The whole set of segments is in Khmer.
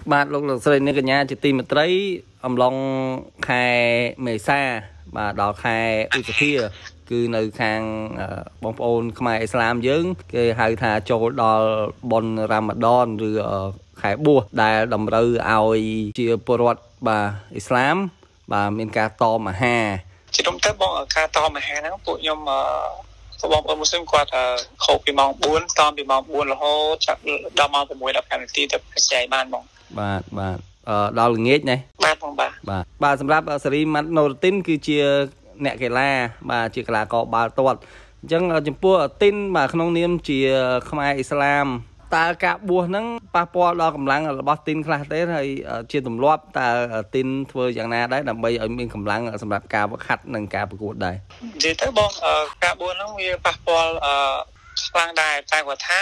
បាទលោកលោកស្រីអ្នកកញ្ញាជាទីមេត្រីអំឡុងខែមេសាបាទដល់ខែឧសភាគឺនៅខាងបងប្អូនខ្មែរអ៊ីស្លាមយើងគេហៅថាចូលដល់បុណ្យរ៉ាម៉ាឌនឬខែបួសដែលតម្រូវឲ្យជាពលរដ្ឋបាទអ៊ីស្លាមបាទមានការតមអាហារជាទុំទៅបងការតមអាហារហ្នឹងពួកខ្ញុំបងប្អូនមូស្លីមគាត់ខោពីម៉ោង4តមពីម៉ោង4រហូតដល់ម៉ោង6:15នាទីទៅចែកបានបងបាទដល់ល្ងាចណាបាទបងបាទសម្រាប់សេរីម៉ាត់ណូរទីនគឺជាអ្នកកីឡាបាទជាកីឡាករបាល់ទាត់អញ្ចឹងចំពោះទីនបាទក្នុងនាមជាខ្មែរអ៊ីស្លាមតើការបួសហ្នឹងប៉ះពាល់ដល់កម្លាំងរបស់ទីនខ្លះទេហើយជាទម្លាប់តើទីនធ្វើយ៉ាងណាដែរដើម្បីឲ្យមានកម្លាំងសម្រាប់ការវឹកហាត់និងការប្រកួតដែរនិយាយទៅបងការបួសហ្នឹងវាប៉ះពាល់ខ្លាំងដែរតែគាត់ថា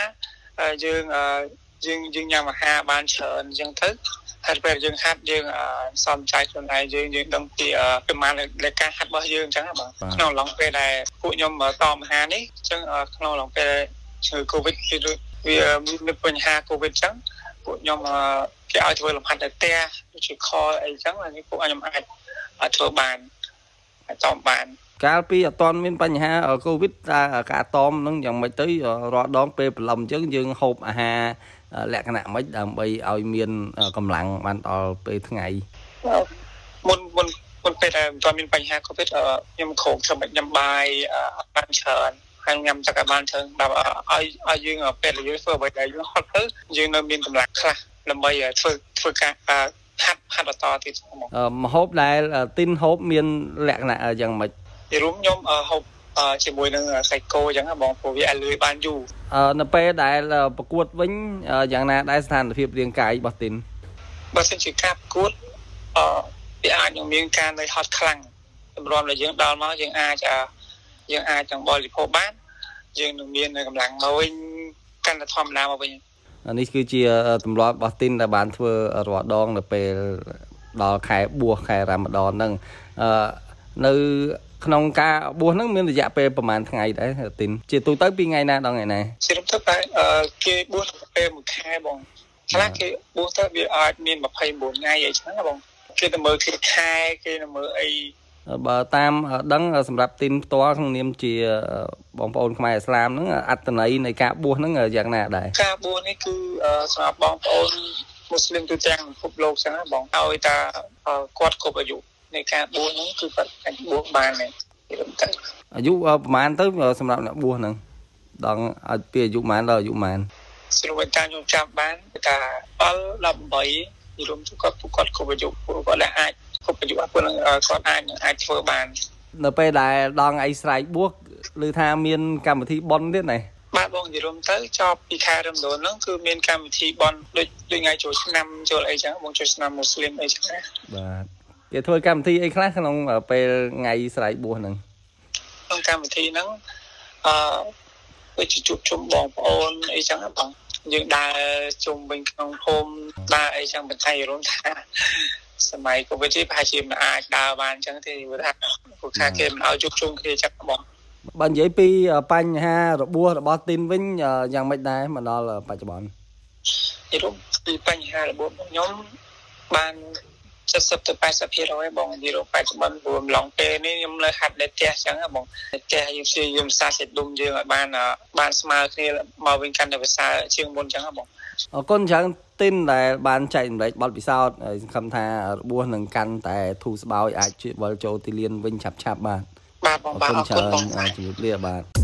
យើងញ៉ាំអាហារបានច្រើនអញ្ចឹងទៅហើយពេលយើងហាត់យើងសំចៃខ្លួនឯងយើងដឹងពីប្រមាណនៃការហាត់របស់យើងអញ្ចឹងបងក្នុងឡងពេលដែលពួកខ្ញុំតមអាហារនេះអញ្ចឹងក្នុងឡងពេលឈឺកូវីដវាមានបញ្ហាកូវីដអញ្ចឹងពួកខ្ញុំគេឲ្យធ្វើលំហាត់នៅផ្ទះដូចជាខអីអញ្ចឹងហើយពួកខ្ញុំអាចធ្វើបានអាចតមបានកាលពីអត់ទាន់មានបញ្ហាកូវីដតើការតមនឹងយ៉ាងម៉េចទៅរាល់ដងពេលព្រលឹមអញ្ចឹងយើងហូបអាហារលក្ខណៈម៉េចដើម្បីឲ្យមានកម្លាំងបានដល់ពេលថ្ងៃមុនពេលដែលមិនទាន់មានបញ្ហាកូវីដខ្ញុំខំធ្វើញ៉ាំបាយបានច្រើនហើយញ៉ាំទឹកឲ្យបានច្រើនដើម្បីឲ្យយើងពេលដែលយើងធ្វើអ្វីដែលយើងហត់ទៅយើងនៅមានកម្លាំងខ្លះដើម្បីធ្វើការហាត់បន្តទៀតម្ហូបដែលទីនហូបមានលក្ខណៈយ៉ាងម៉េចពីរួមខ្ញុំហូបជាមួយនឹងសាច់គោអញ្ចឹងបងព្រោះវាឲ្យលឿនបានយូរនៅពេលដែលប្រកួតវិញយ៉ាងណាដែរស្ថានភាពរាងកាយរបស់ទីនបើសិនជាការប្រកួតវាអាចនឹងមានការនឿយហត់ខ្លាំងតម្រាំដែលយើងដល់មកយើងអាចចង់បរិភោគបានយើងនឹងមានកម្លាំងមកវិញកាន់តែធម្មតាមកវិញនេះគឺជាទម្លាប់របស់ទីនដែលបានធ្វើរាល់ដងនៅពេលដល់ខែបួសខែរ៉ាម៉ាឌនហ្នឹងនៅក្នុងការបួសហ្នឹងមានរយៈពេលប្រហែលថ្ងៃដែរទីនជាទូទៅពីថ្ងៃណាដល់ថ្ងៃណាជាទូទៅគេបួសពេលមួយខែបងខ្លះគេបួសទៅវាអាចមាន29ថ្ងៃអីចឹងណាបងគេទៅមើលខែគេទៅមើលអីបើតាមដឹងសម្រាប់ទីនផ្ទាល់ក្នុងនាមជាបងប្អូនខ្មែរឥស្លាមហ្នឹងអត្តន័យនៃការបួសហ្នឹងយ៉ាងណាដែរការបួសនេះគឺសម្រាប់បងប្អូនមូស្លីមទូទាំងពិភពលោកចឹងណាបងឲ្យតាគាត់គ្រប់អាយុនៃការបួសហ្នឹងគឺគាត់អាចបួសបានដែរអាយុប្រហែលទៅសម្រាប់អ្នកបួសហ្នឹងដល់ឲ្យពីអាយុប៉ុន្មានដល់អាយុប៉ុន្មានស្រួលតាមខ្ញុំចាំបានថា18យល់ទៅគាត់គ្រប់អាយុពួកគាត់អាចគ្រប់អាយុពួកនឹងគាត់អាចធ្វើបាននៅពេលដែលដល់ថ្ងៃស្រែកបួសឬថាមានកម្មវិធីបុណ្យទៀតណាបាទបងនិយាយរួមទៅចប់ពីខែរំដូនហ្នឹងគឺមានកម្មវិធីបុណ្យដូចថ្ងៃចូលឆ្នាំចូលអីចឹងបងចូលឆ្នាំមូស្លីមអីចឹងណាបាទគេធ្វើកម្មវិធីអីខ្លះក្នុងពេលថ្ងៃស្រែកបួសហ្នឹងក្នុងកម្មវិធីហ្នឹងដូចជាជួបជុំបងប្អូនអីចឹងបងយើងដើរជុំវិញក្នុងភូមិដើរអីចឹងបន្ថែមរួមថាសម័យកូវីដនេះប្រហែលជាមិនអាចដើរបានអញ្ចឹងទេព្រោះថាពួកខាគេមិនឲ្យជួបជុំគ្នាចឹងបងបើនិយាយពីបញ្ហារបួសរបស់ទីនវិញយ៉ាងម៉េចដែរមកដល់បច្ចុប្បន្ននិយាយពីបញ្ហារបួសរបស់ខ្ញុំបាន70ទៅ80%បងនិយាយបច្ចុប្បន្នព្រោះអំឡុងពេលនេះខ្ញុំនៅហាត់នៅផ្ទះចឹងបងផ្ទះយើងព្យាយាមសាស្ត្រចិត្តដុំយើងឲ្យបានស្មើគ្នាមកវិញកាន់តែប្រសើរជាងមុនចឹងបងអរគុណច្រើនទីនដែលបានចែកម្លែកបទពិសោធន៍ហើយសង្ឃឹមថារបួសនឹងកាន់តែធូរស្បើយអាចវិលចូលទីលានវិញឆាប់ៗបាទបងបាទអរគុណបងជំរាបលាបាទ